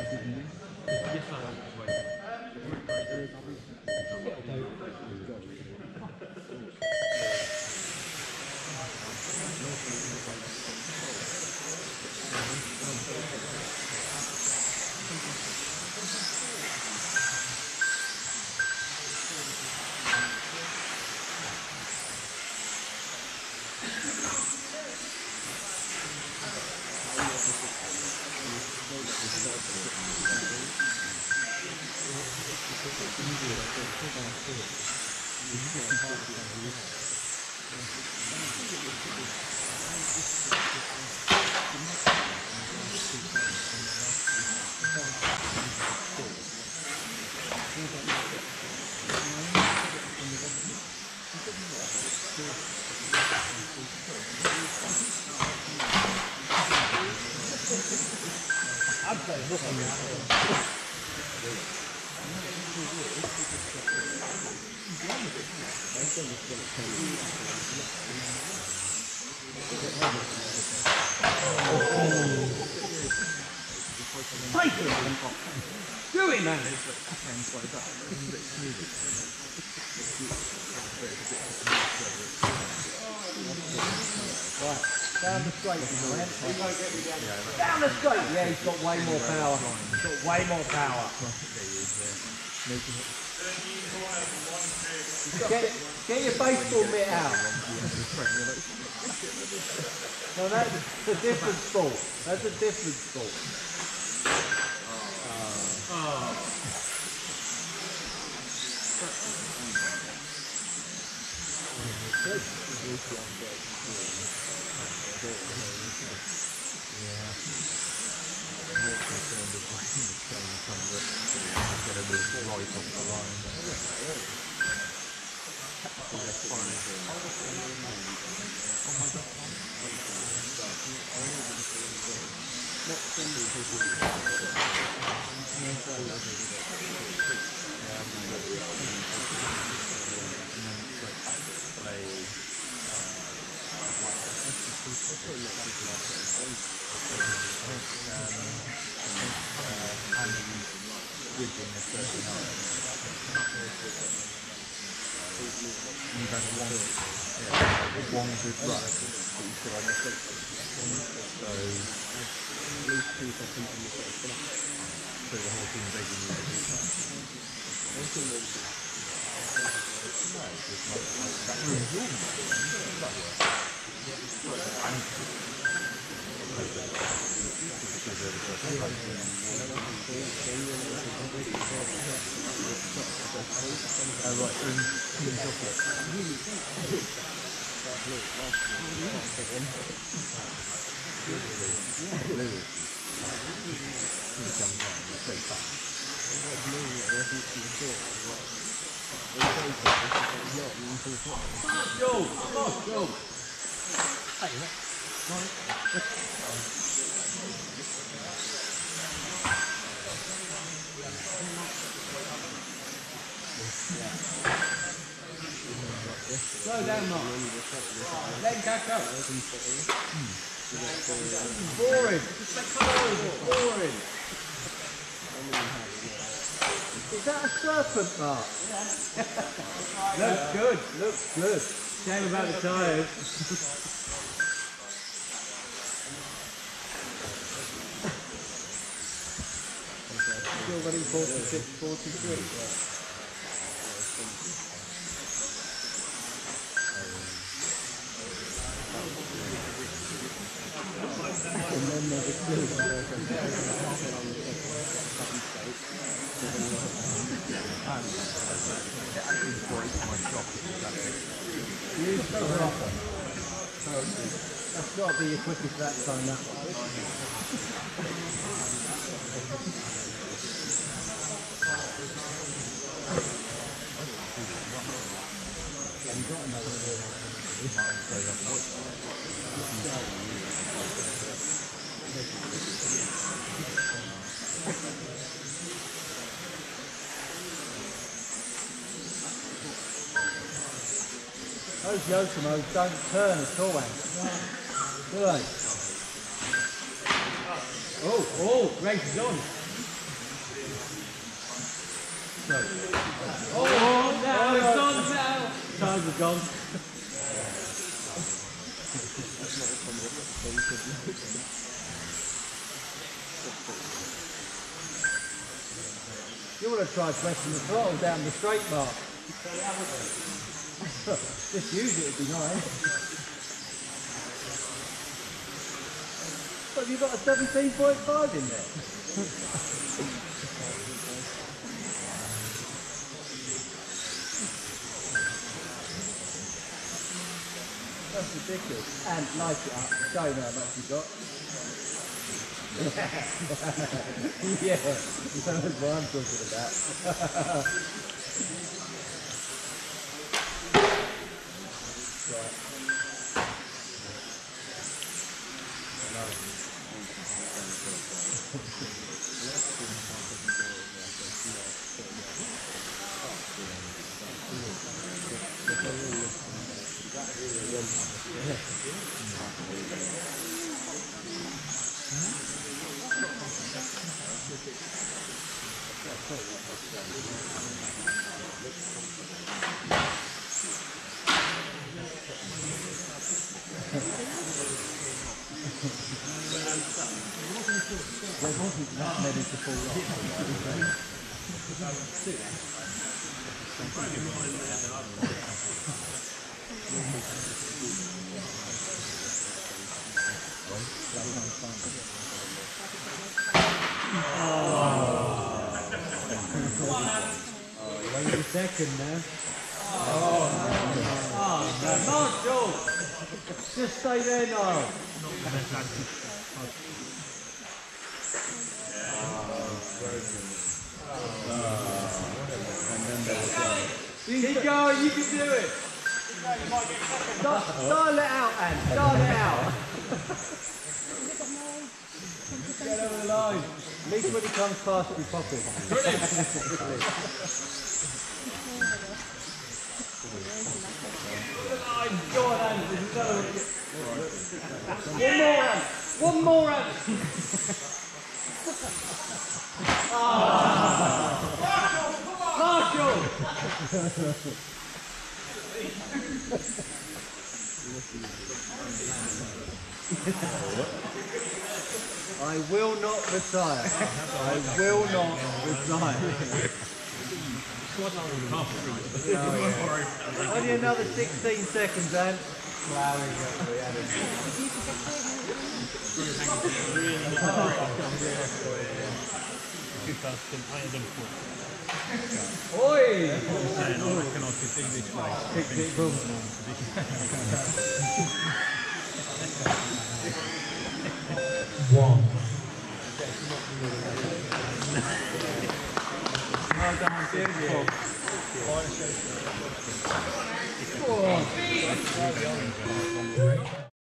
Do it, man! Right, down the straight, down the straight! Yeah, he's got way more power. He's got way more power. Get your baseball mitt out. No, that's a different sport. That's a different sport. You've had one good run, but you still had a so at least 2 seconds in the first lap. So the whole team begging you to do Slow down, Mark. Let him catch up. Boring. Boring. Is that a serpent, Mark? Looks good. Looks good. Shame about the tyres. Still running 46, 43. That's got to be your quickest lap time, that one. Those Yokomos don't turn at all, do they? Oh, race is on. Oh, now it's on now. Times are gone. You want to try pressing the throttle down the straight, Mark. Just use it, it'd be nice. But have you got a 17.5 in there? That's ridiculous. And light it up. Show me how much you've got. Yeah, that's what I'm talking about. There wasn't that many to fall off. Wait a second now. Marshall! Just stay there, Niall. Keep going, you can do it. Dial it out, Anne. Dial it out. Get over the line. At least when he comes past, we pop it. Go on, Anne. One more, Anne. Marshall! I will not retire. I will not retire. Only another 16 seconds, Anne. Oi! One. Well done, beautiful.